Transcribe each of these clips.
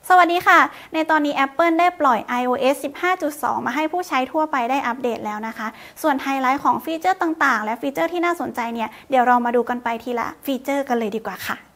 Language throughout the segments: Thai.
สวัสดีค่ะในตอนนี้ Apple ได้ปล่อย iOS 15.2 มาให้ผู้ใช้ทั่วไปได้อัปเดตแล้วนะคะส่วนไฮไลท์ของฟีเจอร์ต่างๆและฟีเจอร์ที่น่าสนใจเนี่ยเดี๋ยวเรามาดูกันไปทีละฟีเจอร์กันเลยดีกว่าค่ะ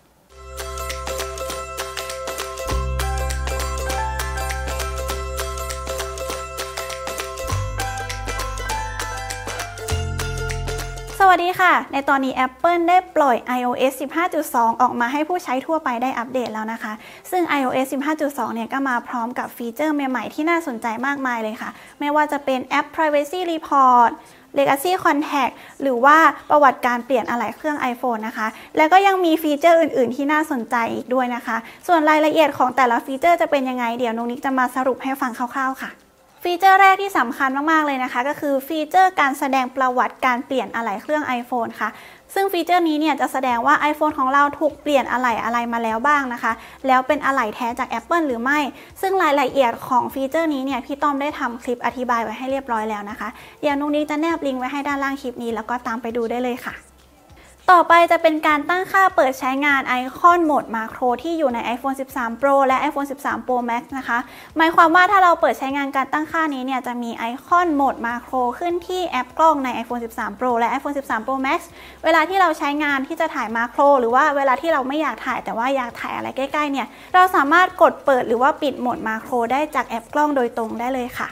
สวัสดีค่ะในตอนนี้ Apple ได้ปล่อย iOS 15.2 ออกมาให้ผู้ใช้ทั่วไปได้อัปเดตแล้วนะคะซึ่ง iOS 15.2 เนี่ยก็มาพร้อมกับฟีเจอร์ใหม่ๆที่น่าสนใจมากมายเลยค่ะไม่ว่าจะเป็นแอป Privacy Report Legacy Contact หรือว่าประวัติการเปลี่ยนอะไหล่เครื่อง iPhone นะคะแล้วก็ยังมีฟีเจอร์อื่นๆที่น่าสนใจอีกด้วยนะคะส่วนรายละเอียดของแต่ละฟีเจอร์จะเป็นยังไงเดี๋ยวนุ๊กนิกจะมาสรุปให้ฟังคร่าวๆค่ะฟีเจอร์แรกที่สำคัญมากๆเลยนะคะก็คือฟีเจอร์การแสดงประวัติการเปลี่ยนอะไหล่เครื่อง iPhone ค่ะซึ่งฟีเจอร์นี้เนี่ยจะแสดงว่า iPhone ของเราถูกเปลี่ยนอะไหล่อะไรมาแล้วบ้างนะคะแล้วเป็นอะไหล่แท้จาก Apple หรือไม่ซึ่งรายละเอียดของฟีเจอร์นี้เนี่ยพี่ต้อมได้ทำคลิปอธิบายไว้ให้เรียบร้อยแล้วนะคะเดี๋ยวนุ๊กนิกจะแนบลิงก์ไว้ให้ด้านล่างคลิปนี้แล้วก็ตามไปดูได้เลยค่ะต่อไปจะเป็นการตั้งค่าเปิดใช้งานไอคอนโหมดมาโครที่อยู่ใน iPhone 13 Pro และ iPhone 13 Pro Max นะคะหมายความว่าถ้าเราเปิดใช้งานการตั้งค่านี้เนี่ยจะมีไอคอนโหมดมาโครขึ้นที่แอปกล้องใน iPhone 13 Pro และ iPhone 13 Pro Max เวลาที่เราใช้งานที่จะถ่ายมาโครหรือว่าเวลาที่เราไม่อยากถ่ายแต่ว่าอยากถ่ายอะไรใกล้ๆเนี่ยเราสามารถกดเปิดหรือว่าปิดโหมดมาโครได้จากแอปกล้องโดยตรงได้เลยค่ะ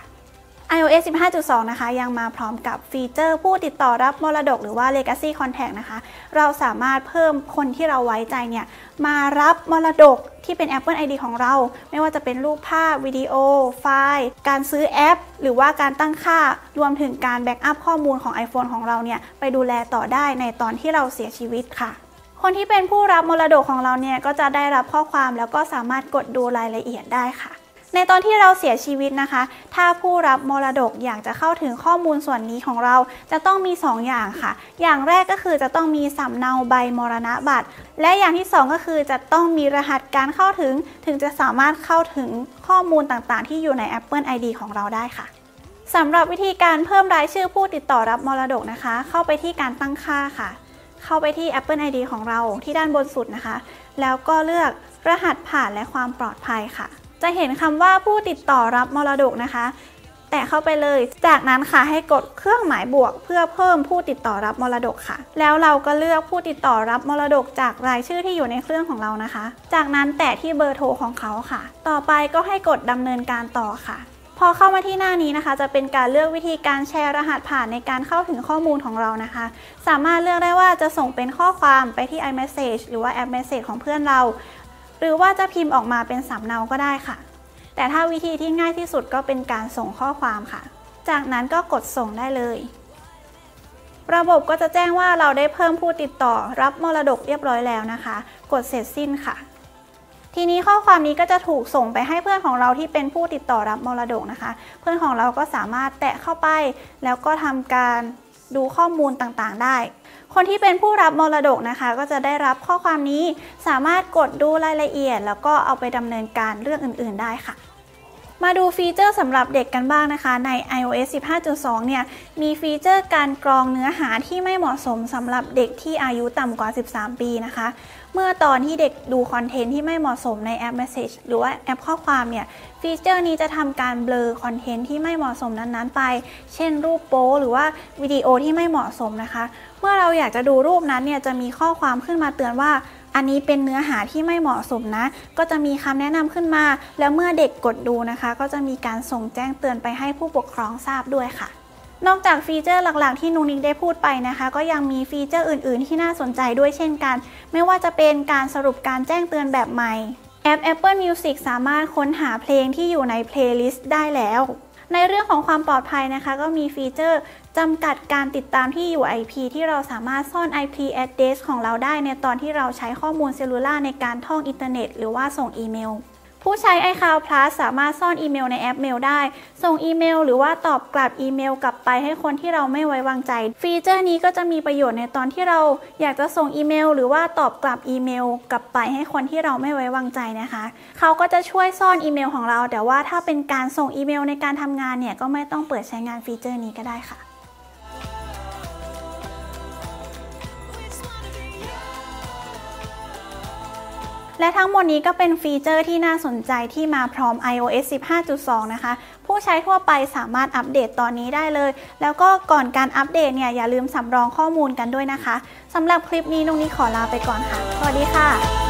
iOS 15.2 นะคะยังมาพร้อมกับฟีเจอร์ผู้ติดต่อรับมรดกหรือว่า Legacy Contact นะคะเราสามารถเพิ่มคนที่เราไว้ใจเนี่ยมารับมรดกที่เป็น Apple ID ของเราไม่ว่าจะเป็นรูปภาพวิดีโอไฟล์การซื้อแอปหรือว่าการตั้งค่ารวมถึงการแบ็กอัพข้อมูลของ iPhone ของเราเนี่ยไปดูแลต่อได้ในตอนที่เราเสียชีวิตค่ะคนที่เป็นผู้รับมรดกของเราเนี่ยก็จะได้รับข้อความแล้วก็สามารถกดดูรายละเอียดได้ค่ะในตอนที่เราเสียชีวิตนะคะถ้าผู้รับมรดกอยากจะเข้าถึงข้อมูลส่วนนี้ของเราจะต้องมี2 อย่างค่ะอย่างแรกก็คือจะต้องมีสำเนาใบมรณบัตรและอย่างที่2ก็คือจะต้องมีรหัสการเข้าถึงจะสามารถเข้าถึงข้อมูลต่างๆที่อยู่ใน Apple ID ของเราได้ค่ะสำหรับวิธีการเพิ่มรายชื่อผู้ติดต่อรับมรดกนะคะเข้าไปที่การตั้งค่าค่ะเข้าไปที่ Apple ID ของเราที่ด้านบนสุดนะคะแล้วก็เลือกรหัสผ่านและความปลอดภัยค่ะจะเห็นคำว่าผู้ติดต่อรับมรดกนะคะแตะเข้าไปเลยจากนั้นค่ะให้กดเครื่องหมายบวกเพื่อเพิ่มผู้ติดต่อรับมรดกค่ะแล้วเราก็เลือกผู้ติดต่อรับมรดกจากรายชื่อที่อยู่ในเครื่องของเรานะคะจากนั้นแตะที่เบอร์โทรของเขาค่ะต่อไปก็ให้กดดำเนินการต่อค่ะพอเข้ามาที่หน้านี้นะคะจะเป็นการเลือกวิธีการแชร์รหัสผ่านในการเข้าถึงข้อมูลของเรานะคะสามารถเลือกได้ว่าจะส่งเป็นข้อความไปที่ iMessage หรือว่าแอป Message ของเพื่อนเราหรือว่าจะพิมพ์ออกมาเป็นสำเนาก็ได้ค่ะแต่ถ้าวิธีที่ง่ายที่สุดก็เป็นการส่งข้อความค่ะจากนั้นก็กดส่งได้เลยระบบก็จะแจ้งว่าเราได้เพิ่มผู้ติดต่อรับมรดกเรียบร้อยแล้วนะคะกดเสร็จสิ้นค่ะทีนี้ข้อความนี้ก็จะถูกส่งไปให้เพื่อนของเราที่เป็นผู้ติดต่อรับมรดกนะคะเพื่อนของเราก็สามารถแตะเข้าไปแล้วก็ทำการดูข้อมูลต่างๆได้คนที่เป็นผู้รับมรดกนะคะก็จะได้รับข้อความนี้สามารถกดดูรายละเอียดแล้วก็เอาไปดำเนินการเรื่องอื่นๆได้ค่ะมาดูฟีเจอร์สำหรับเด็กกันบ้างนะคะใน iOS 15.2 เนี่ยมีฟีเจอร์การกรองเนื้อหาที่ไม่เหมาะสมสำหรับเด็กที่อายุต่ำกว่า 13 ปีนะคะเมื่อตอนที่เด็กดูคอนเทนต์ที่ไม่เหมาะสมในแอป Message หรือว่าแอปข้อความเนี่ยฟีเจอร์นี้จะทำการเบลอคอนเทนต์ที่ไม่เหมาะสมนั้นๆไปเช่นรูปโป๊หรือว่าวิดีโอที่ไม่เหมาะสมนะคะเมื่อเราอยากจะดูรูปนั้นเนี่ยจะมีข้อความขึ้นมาเตือนว่าอันนี้เป็นเนื้อหาที่ไม่เหมาะสมนะก็จะมีคำแนะนำขึ้นมาแล้วเมื่อเด็กกดดูนะคะก็จะมีการส่งแจ้งเตือนไปให้ผู้ปกครองทราบด้วยค่ะนอกจากฟีเจอร์หลักๆที่นุ๊กนิกได้พูดไปนะคะก็ยังมีฟีเจอร์อื่นๆที่น่าสนใจด้วยเช่นกันไม่ว่าจะเป็นการสรุปการแจ้งเตือนแบบใหม่แอป Apple Music สามารถค้นหาเพลงที่อยู่ในเพลย์ลิสต์ได้แล้วในเรื่องของความปลอดภัยนะคะก็มีฟีเจอร์จำกัดการติดตามที่อยู่ IP ที่เราสามารถซ่อน IP address ของเราได้ในตอนที่เราใช้ข้อมูลเซลลูล่าในการท่องอินเทอร์เน็ตหรือว่าส่งอีเมลผู้ใช้ iCloud Plus สามารถซ่อนอีเมลในแอปเมลได้ส่งอีเมลหรือว่าตอบกลับอีเมลกลับไปให้คนที่เราไม่ไว้วางใจฟีเจอร์นี้ก็จะมีประโยชน์ในตอนที่เราอยากจะส่งอีเมลหรือว่าตอบกลับอีเมลกลับไปให้คนที่เราไม่ไว้วางใจนะคะเขาก็จะช่วยซ่อนอีเมลของเราแต่ว่าถ้าเป็นการส่งอีเมลในการทำงานเนี่ยก็ไม่ต้องเปิดใช้งานฟีเจอร์นี้ก็ได้ค่ะและทั้งหมดนี้ก็เป็นฟีเจอร์ที่น่าสนใจที่มาพร้อม iOS 15.2 นะคะผู้ใช้ทั่วไปสามารถอัปเดตตอนนี้ได้เลยแล้วก็ก่อนการอัปเดตเนี่ยอย่าลืมสำรองข้อมูลกันด้วยนะคะสำหรับคลิปนี้นุ๊กนิกขอลาไปก่อนค่ะสวัสดีค่ะ